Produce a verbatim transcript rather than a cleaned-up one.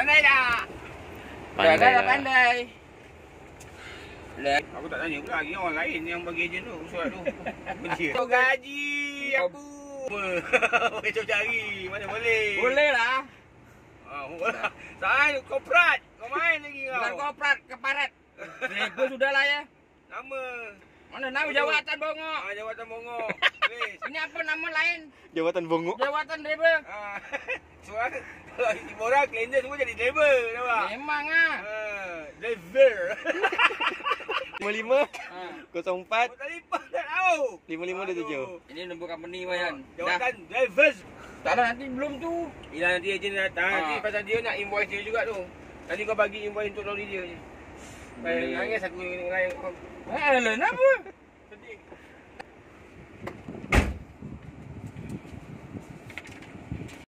Pandai tak? Pandai dah lah. pandai. Lah, Aku tak tanya pula lagi orang lain yang bagi ejen tu surat tu. Dia. Kau gaji aku. Macam cari mana boleh. boleh lah. Ah, Sai koprat. Kau main lagi kau. Bukan koprat, keparat. Driver sudahlah ya. Nama. Mana nama jawatan bongok? Ah, jawatan bongok. Please. Ini apa nama lain? Jawatan bongok. Jawatan driver. Ah, suara kalau ibu orang cleaner semua jadi driver, nampak? Memang ah. Ah, driver. lima lima Ah. kosong empat Kau tadi pun tak tahu. lima lima dua tujuh. Ini nombor company Wayan. Dah. Jawatan drivers. Tak ada nanti belum tu. Yelah nanti ejen datang, nanti Ah. pasal dia nak invoice dia juga tu. Nanti kau bagi invoice untuk lori dia je. Baik, Boleh. nangis aku dengan Eh, lain apa?